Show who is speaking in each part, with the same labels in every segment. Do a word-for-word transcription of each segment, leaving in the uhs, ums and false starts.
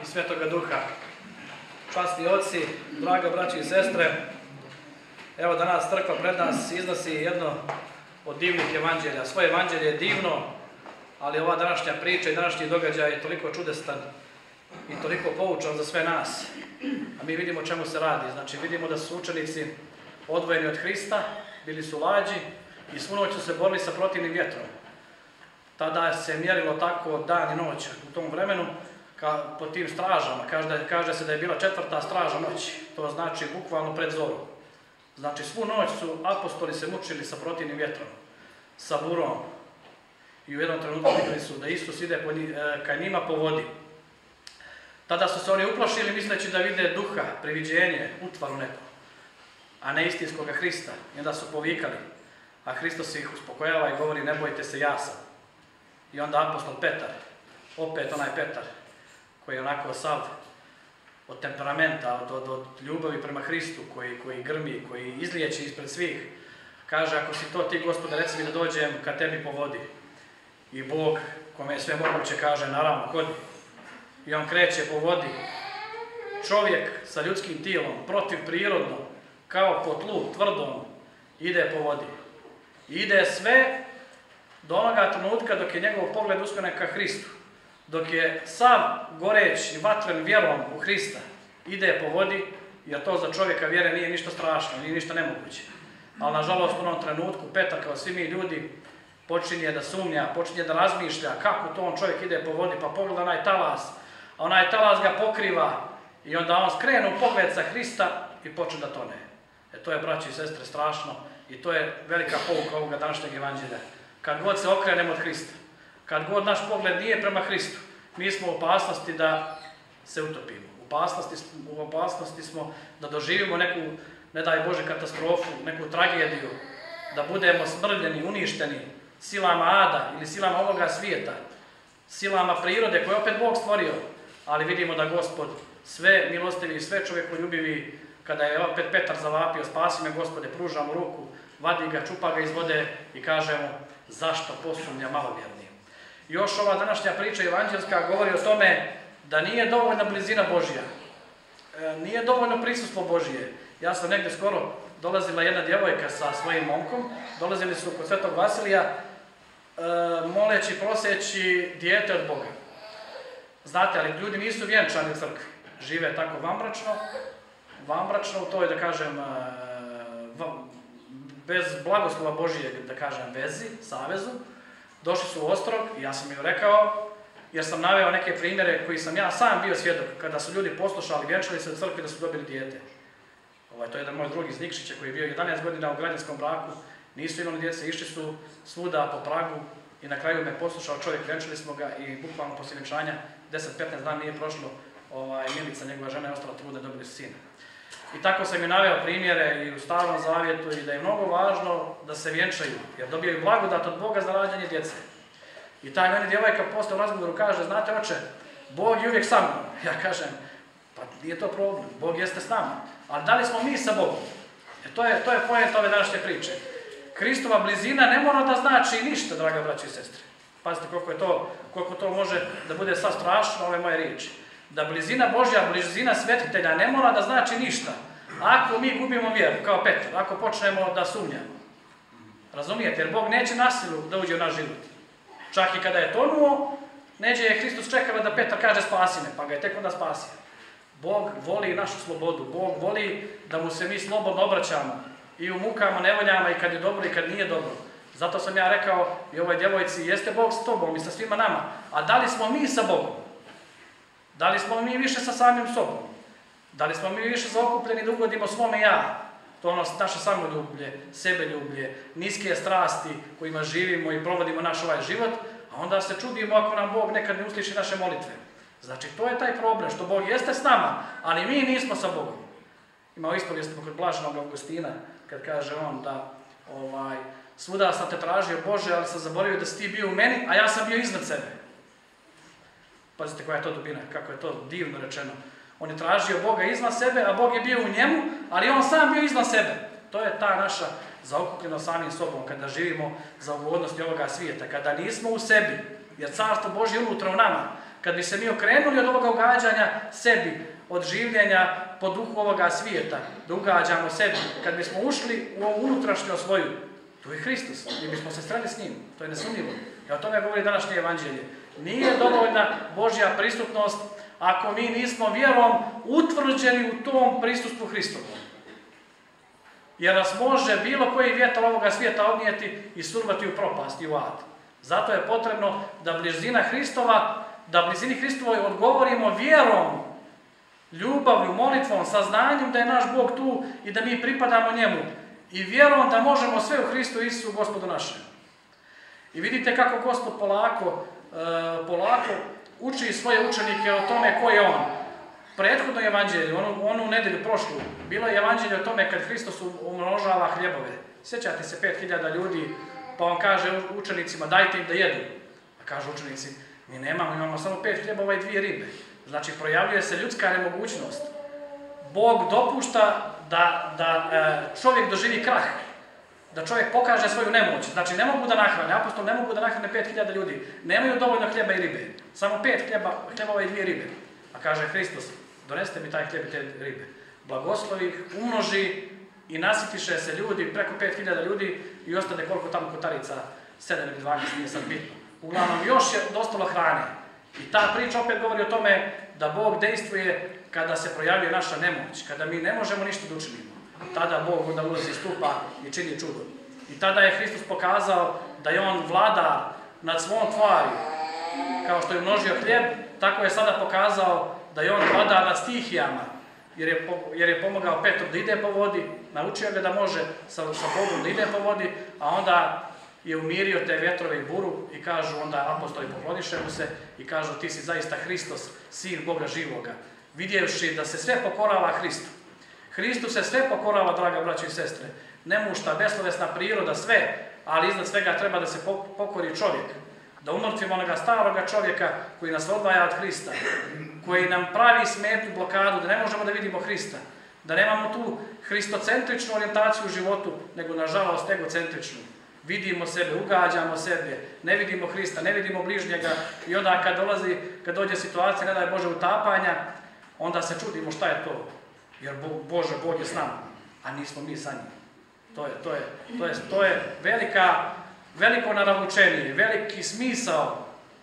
Speaker 1: Svetoga Duha. Časni oci, draga braći i sestre, evo danas crkva pred nas iznosi jedno od divnih evanđelja. Svoje evanđelje je divno, ali ova današnja priča i današnji događaj je toliko čudestan i toliko poučan za sve nas. A mi vidimo o čemu se radi. Znači vidimo da su učenici odvojeni od Hrista, bili su lađi i svu noć su se borili sa protivnim vjetrom. Tada se mjerilo tako dan i noć u tom vremenu ka, po tim stražama. Kaže, kaže se da je bila četvrta straža noći. To znači bukvalno pred zoru. Znači svu noć su apostoli se mučili sa protivnim vjetrom, sa burom. I u jednom trenutku vidjeli su da Isus ide po njih, ka njima po vodi. Tada su se oni uplašili misleći da vide duha, priviđenje, utvaru neko, a ne istinskoga Hrista. I onda su povikali. A Hristos ih uspokojava i govori: ne bojte se, ja sam. I onda apostol Petar, opet onaj Petar, koji je onako sav od temperamenta, od, od, od ljubavi prema Hristu, koji, koji grmi, koji izliječi ispred svih, kaže: ako si to ti, Gospode, reci mi da dođem ka tebi po vodi. I Bog, kome je sve moguće, kaže: naravno, hodi. I on kreće po vodi. Čovjek sa ljudskim tijelom, protiv prirodno, kao po tlu, tvrdom, ide po vodi. Ide sve do onoga trenutka dok je njegov pogled usmjeren ka Hristu. Dok je sav goreć i vatren vjerom u Hrista, ide po vodi, jer to za čovjeka vjere nije ništa strašno, nije ništa nemoguće. Ali nažalost u onom trenutku Petar, kao svi mi ljudi, počinje da sumnja, počinje da razmišlja kako to on čovjek ide po vodi, pa pogleda onaj talas, a onaj talas ga pokriva i onda on skrene u pogled sa Hrista i počne da tone. E to je, braći i sestre, strašno i to je velika pouka ovoga današnjeg evanđelja. Kad god se okrenemo od Hrista, kad god naš pogled nije prema Hristu, mi smo u opasnosti da se utopimo. U opasnosti, u opasnosti smo da doživimo neku, ne daj Bože, katastrofu, neku tragediju, da budemo smrljeni, uništeni silama ada ili silama ovoga svijeta, silama prirode koje opet Bog stvorio. Ali vidimo da Gospod sve milostivi i sve čovjekoljubivi, kada je opet Petar zavapio: spasi me, Gospode, pruža mu ruku, vadi ga, čupa ga iz vode i kaže mu: zašto posumnja malovjerni? Još ova današnja priča evanđelska govori o tome da nije dovoljna blizina Božja, e, nije dovoljno prisustvo Božje. Ja sam negdje skoro dolazila jedna djevojka sa svojim momkom, dolazili su kod Svetog Vasilija, e, moleći, proseći dijete od Boga. Znate, ali ljudi nisu vjenčani u crkvi, žive tako vanbračno, vanbračno u toj, da kažem, e, bez blagoslova Božije, da kažem, vezi, savezu. Došli su u Ostrog i ja sam im rekao, jer sam naveo neke primjere koji sam ja sam bio svjedok, kada su ljudi poslušali, vjenčali se u crkvi da su dobili dijete. Ovaj, to je jedan moj drug iz Nikšića koji je bio jedanaest godina u građanskom braku, nisu imali djece, išli su svuda po pragu i na kraju me poslušao čovjek, vjenčali smo ga i bukvalno poslije vjenčanja deset do petnaest dana nije prošlo, ovaj, Milica, njegova žena, je ostala trudna, dobili su sina. I tako sam im naveo primjere i u Starom Zavjetu i da je mnogo važno da se vjenčaju, jer dobijaju blagodat od Boga za rađanje djece. I taj meni djevojka posle u razgovoru kaže: znate, oče, Bog je uvijek sa mnom. Ja kažem: pa nije to problem, Bog jeste s nama. Ali da li smo mi sa Bogom? E to je, to je poenta ove današnje priče. Hristova blizina ne mora da znači ništa, draga braći i sestre. Pazite koliko, je to, koliko to može da bude sad strašno, ove moje riječi. Da blizina Božja, blizina svetitelja ne mora da znači ništa. Ako mi gubimo vjeru, kao Petar, ako počnemo da sumnjamo. Razumijete? Jer Bog neće nasilu da uđe u naš život. Čak i kada je tonuo, neđe je Hristos čekao da Petar kaže: spasi me, pa ga je tek onda spasio. Bog voli našu slobodu. Bog voli da mu se mi slobodno obraćamo i u mukama, nevoljama, i kad je dobro i kad nije dobro. Zato sam ja rekao i ovoj djevojci: jeste Bog s tobom i sa svima nama, a da li smo mi sa Bogom? Da li smo mi više sa samim sobom? Da li smo mi više zaokupljeni da ugodimo svome ja? To je ono naše samoljublje, sebeljublje, niske strasti kojima živimo i provodimo naš ovaj život, a onda se čudimo ako nam Bog nekad ne usliši naše molitve. Znači, to je taj problem, što Bog jeste s nama, ali mi nismo sa Bogom. Imao ispovijest kod Blaženog Augustina, kad kaže on da ovaj, svuda sam te tražio, Bože, ali sam zaboravio da si ti bio u meni, a ja sam bio iznad sebe. Pazite koja je to dubina, kako je to divno rečeno. On je tražio Boga izvan sebe, a Bog je bio u njemu, ali on sam bio izvan sebe. To je ta naša zaokupljenost samim sobom, kada živimo za ugodnosti ovoga svijeta, kada nismo u sebi, jer Carstvo Božje je unutra u nama. kad bi se mi okrenuli od ovoga ugađanja sebi, od življenja po duhu ovoga svijeta, da ugađamo sebi, kad bismo ušli u ovu unutrašnjost svoju, tu je Hristos, mi bismo se sreli s njim, to je nesumnjivo. I o tome govori današnje evanđelje. Nije dovoljna Božja prisutnost ako mi nismo vjerom utvrđeni u tom prisustvu Hristovom. Jer nas može bilo koji vjetar ovoga svijeta odnijeti i survati u propast i u ad. Zato je potrebno da blizina Hristova, da blizini Hristovoj odgovorimo vjerom, ljubavlju, molitvom, saznanjem da je naš Bog tu i da mi pripadamo njemu. I vjerom da možemo sve u Hristu Isusu, Gospodu našem. I vidite kako Gospod polako, e, polako uči svoje učenike o tome ko je on. Prethodno evanđelje, onu, onu nedelju prošlu, bilo je evanđelje o tome kad Hristos umnožava hljebove. Sjećate se pet hiljada ljudi, pa on kaže učenicima dajte im da jedu. A kažu učenici, mi nemamo, imamo samo pet hljebova i dvije ribe. Znači projavljuje se ljudska nemogućnost. Bog dopušta da, da e, čovjek doživi krah, da čovjek pokaže svoju nemoć. Znači ne mogu da nahrane, apostol ne mogu da nahrane pet hiljada ljudi, nemaju dovoljno hljeba i ribe, samo pet hljeba, hljebova i dvije ribe. A kaže Hristos, donesite mi taj hljeb i te ribe. Blagoslovi ih, umnoži i nasitiše se ljudi, preko pet hiljada ljudi i ostane koliko tamo kotarica, sedam ili dvanaest, nije sad bitno. Uglavnom još je dostalo hrane. I ta priča opet govori o tome da Bog dejstvuje kada se projavljuje naša nemoć, kada mi ne možemo ništa da učinimo. Tada Bog onda ulazi iz stupa i čini čudo. I tada je Hristos pokazao da je on vladar nad svom tvari. Kao što je množio hljeb, tako je sada pokazao da je on vladar nad stihijama. Jer je, jer je pomogao Petru da ide po vodi, naučio ga da može sa, sa Bogom da ide po vodi, a onda je umirio te vjetrove i buru i kažu onda apostoli pokloniše mu se i kažu ti si zaista Hristos, sin Boga živoga. Vidjevši da se sve pokorava Hristu. Hristu se sve pokorava, draga braćo i sestre. Nemušta, beslovesna priroda, sve, ali iznad svega treba da se pokori čovjek. Da umrtvimo onoga staroga čovjeka koji nas odvaja od Hrista, koji nam pravi smetnju, blokadu, da ne možemo da vidimo Hrista, da nemamo tu hristocentričnu orijentaciju u životu, nego nažalost egocentričnu. Vidimo sebe, ugađamo sebe, ne vidimo Hrista, ne vidimo bližnjega i onda kad dolazi, kad dođe situacija, ne daj Bože, utapanja, onda se čudimo šta je to. Jer Bože, Bog je s nama, a nismo mi sa njim. To je, to je, to je, to je velika, veliko naravučenje, veliki smisao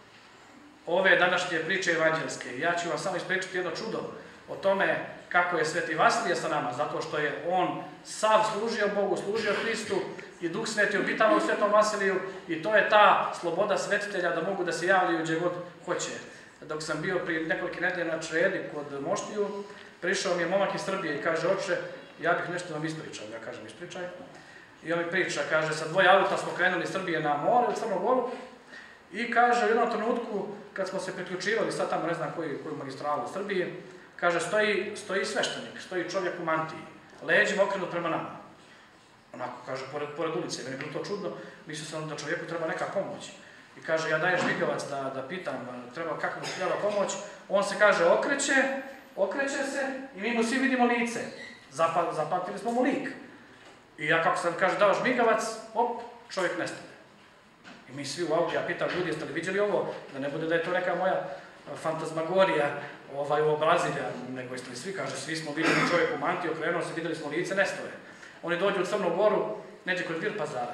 Speaker 1: ove današnje priče evanđelske. Ja ću vam samo ispričati jedno čudo o tome kako je Sveti Vasilije sa nama, zato što je on sav služio Bogu, služio Hristu i Duh Sveti obitava u Svetom Vasiliju i to je ta sloboda svetitelja da mogu da se javljaju gdje god hoće. Dok sam bio prije nekoliko nedelja na Čredi kod Moštiju, prišao mi je momak iz Srbije i kaže, oče, ja bih nešto vam ispričao. Ja kažem, ispričaj. I on mi priča, kaže, sa dvoje auta smo krenuli iz Srbije na more, u Crnu Goru, i kaže, u jednom trenutku, kad smo se priključivali, sad tamo ne znam koju, koju magistralu u Srbiji, kaže, stoji, stoji sveštenik, stoji čovjek u mantiji, leđima okrenut prema nama. Onako, kaže, pored, pored ulice, meni je bilo to čudno, mislio sam da čovjeku treba neka pomoć. I kaže, ja dajem žmigavac da, da pitam treba, kako mu treba pomoć, on se kaže, okreće, okreće se i mi mu svi vidimo lice. Zapa, zapamtili smo mu lik. I ja kako sam kaže dao žmigavac, op, čovjek nestane. I mi svi u auto, ja pitam ljudi, jeste li vidjeli ovo? Da ne bude da je to neka moja fantazmagorija ovaj, obrazilja, nego jeste li svi, kaže, svi smo vidjeli čovjek u mantiji, okrenuo se, vidjeli smo lice, nestane. Oni dođu u Crnu Goru, neđe kod Virpazara.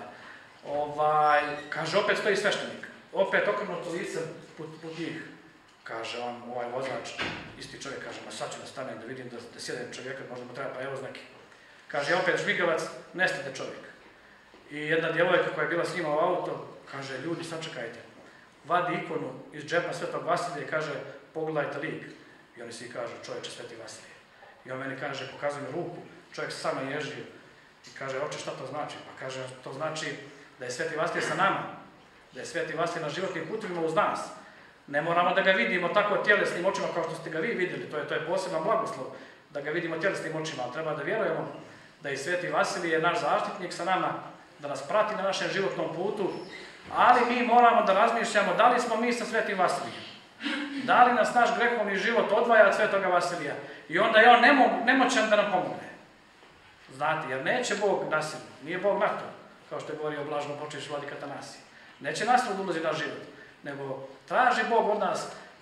Speaker 1: Ovaj, kaže, opet stoji sveštenik. Opet okrenuto lice put, put njih. Kaže on, ovaj vozač, isti čovjek, kaže, ma sad ću da stanem da vidim da, da sjedem čovjeka, možda mu treba prevoz neki. Kaže, ja opet žmigavac, nestade čovjek. I jedna djevojka koja je bila s njima u auto, kaže, ljudi, sačekajte. Vadi ikonu iz džepa Svetog Vasilija i kaže, pogledajte lik. I oni svi kažu, čovječe, Sveti Vasilije. I on meni kaže, pokazuje mi ruku, čovjek se sama ježio. I kaže, oče, šta to znači? Pa kaže, to znači da je Sveti Vasilije sa nama, da je Sveti Vasilije na životnim putovima uz nas. Ne moramo da ga vidimo tako tjelesnim očima kao što ste ga vi vidjeli, to je, to je poseban blagoslov, da ga vidimo tjelesnim očima, ali treba da vjerujemo da je Sveti Vasilije naš zaštitnik sa nama, da nas prati na našem životnom putu, ali mi moramo da razmišljamo da li smo mi sa Svetim Vasilijem, da li nas naš grehovni život odvaja od Svetoga Vasilija i onda je on nemo, nemoćan da nam pomogne. Znate, jer neće Bog nasilno, nije Bog na to, kao što je govorio blažno počeš vladika Atanasije. Neće nasilno da ulazi na život, nego traži Bog od nas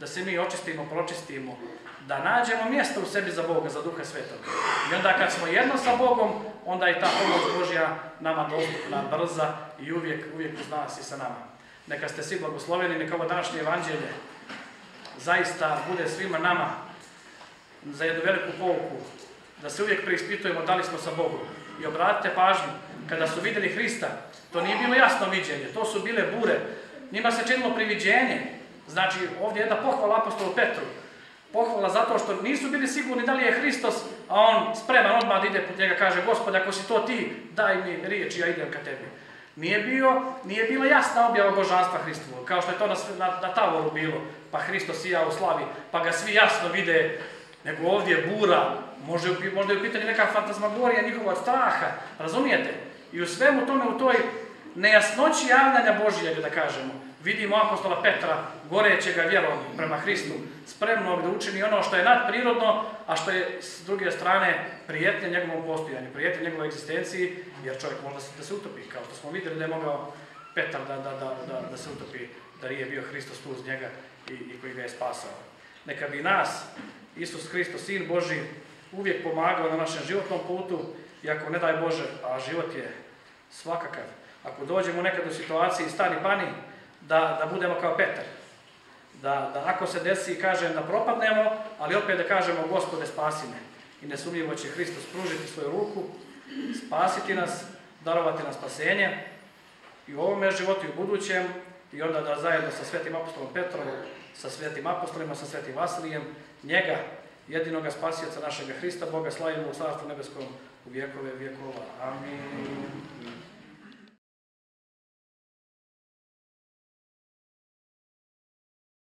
Speaker 1: da se mi očistimo, pročistimo, da nađemo mjesto u sebi za Boga, za Duha Svetog. I onda kad smo jedno sa Bogom, onda je ta pomoć Božja nama dostupna, brza i uvijek, uvijek uz nas i sa nama. Neka ste svi blagosloveni, neka ovo današnje evanđelje zaista bude svima nama za jednu veliku pouku, da se uvijek preispitujemo da li smo sa Bogom. I obratite pažnju, kada su vidjeli Hrista, to nije bilo jasno viđenje, to su bile bure. Njima se činilo priviđenje. Znači, ovdje je jedna pohvala apostolu Petru. Pohvala zato što nisu bili sigurni da li je Hristos, a on spreman odmah da ide put njega, kaže: Gospode, ako si to ti, daj mi riječ, ja idem ka tebi. Nije, bio, nije bila jasna objava božanstva Hristovog, kao što je to na, na, na Tavoru bilo, pa Hristos sija u slavi, pa ga svi jasno vide, nego ovdje je bura, može, možda je u pitanju neka fantazmagorija njihova od straha, razumijete? I u svemu tome, u toj nejasnoći javljanja Božijeg, da kažemo, vidimo apostola Petra, gorećega vjerom prema Hristu, spremnog da učini ono što je nadprirodno, a što je s druge strane prijetnje njegovom postojanju, prijetnje njegovoj egzistenciji, jer čovjek može da se utopi, kao što smo vidjeli da je mogao Petar da, da, da, da, da se utopi, da nije bio Hristos tu uz njega i, i koji ga je spasao. Neka bi nas Isus Hristos, Sin Božji, uvijek pomagao na našem životnom putu, i ako ne daj Bože, a život je svakakav, ako dođemo nekad u situaciji stani pani, da, da budemo kao Petar. Da, da ako se desi, kažem, da propadnemo, ali opet da kažemo: Gospode, spasi me. I nesumnjivo će Hristos pružiti svoju ruku, spasiti nas, darovati nam spasenje i u ovome životu i u budućem, i onda da zajedno sa svetim apostolom Petrom, sa svetim apostolima, sa svetim Vasilijem, njega, jedinoga spasioca našega Hrista, Boga, slavimo u Carstvu nebeskom u vjekove vjekova. Amin.